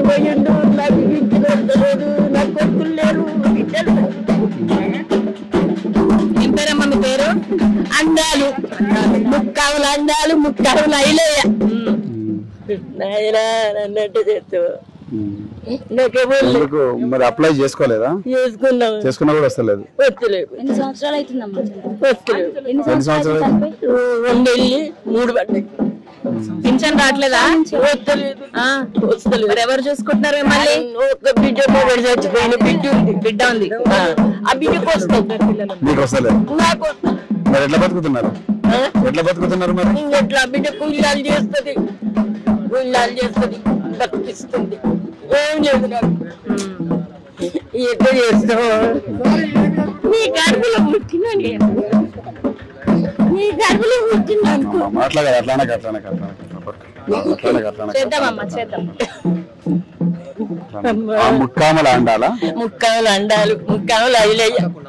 పోయిండు, నాకు బిడ్డలు వస్తలేదు, నాకు కొడుకులు లేరు, బిడ్డలు. ఏం పేరమ్మా మీ పేరు? అండాలు ముక్కావులు, అండాలు ముక్కావులు అయిలయ్య. నాయనా నన్నట్టు చేస్తావు. మరి అప్లై చేసుకోలేదా? చేసుకున్నా కూడా వస్తలేదు. ఎన్ని సంవత్సరాలు అవుతుందమ్మా? ఎన్ని సంవత్సరాలు? 3 పడ్డాయి. పింఛన్ రావట్లేదా? వస్తలేదు. ఎవరు చూసుకుంటున్నారు మళ్ళీ? ఒక బిడ్డ మొదటి చచ్చిపోయిన బిడ్డ ఉంది. ఆ బిడ్డకు వస్తుంది, మీకు వస్తలేదు. నాకు మరి ఎట్లా బతుకుతున్నారు? మరి ఎట్లా బిడ్డ గుళ్ళాలు చేస్తుంది, బతికిస్తుంది. ఏం లేదు నాకు. ఎట్లా చేస్తావు? నీ గర్భలో పుట్టినా నేను, నీ గర్భలో పుట్టినా అనుకో. చేద్దామమ్మా, చేద్దాం. ముక్కామల అండాలా? ముక్కాములు అండాలు, ముక్కాములు అయిలయ్య.